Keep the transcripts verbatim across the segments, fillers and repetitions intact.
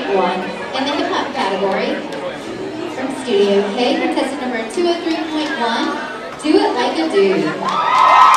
point one in the hip hop category. From Studio K, contestant number two oh three point one, Do It Like a Dude.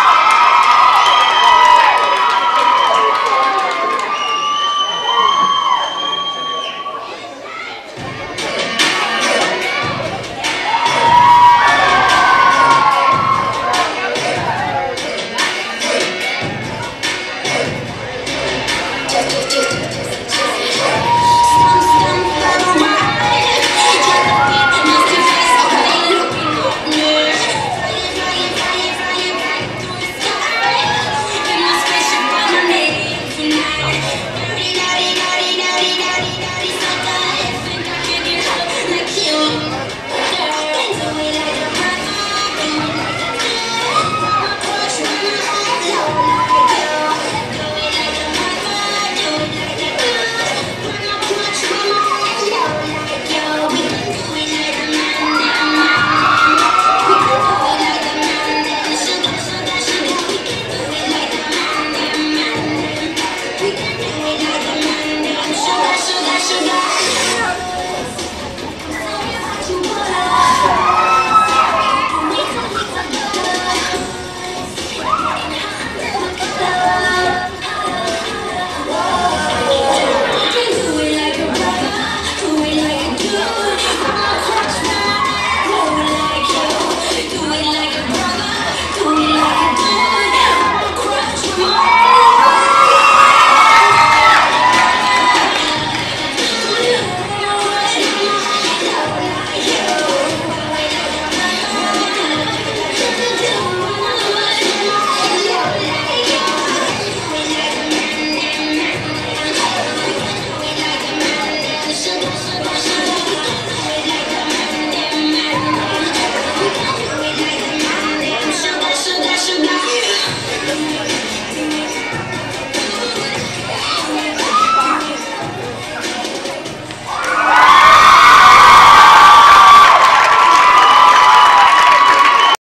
Sugar, sugar, sugar.